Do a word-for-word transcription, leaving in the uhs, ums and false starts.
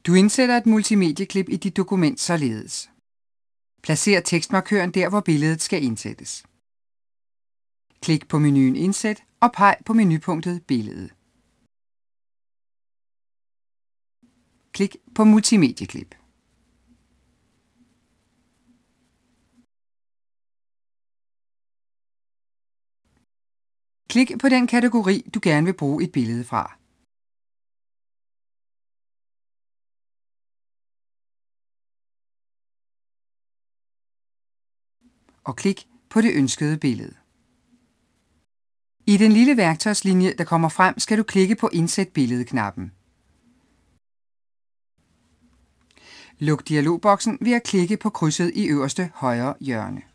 Du indsætter et multimedieklip i dit dokument således. Placer tekstmarkøren der, hvor billedet skal indsættes. Klik på menuen Indsæt og peg på menupunktet Billede. Klik på multimedieklip. Klik på den kategori, du gerne vil bruge et billede fra. Og klik på det ønskede billede. I den lille værktøjslinje, der kommer frem, skal du klikke på Indsæt billede-knappen. Luk dialogboksen ved at klikke på krydset i øverste højre hjørne.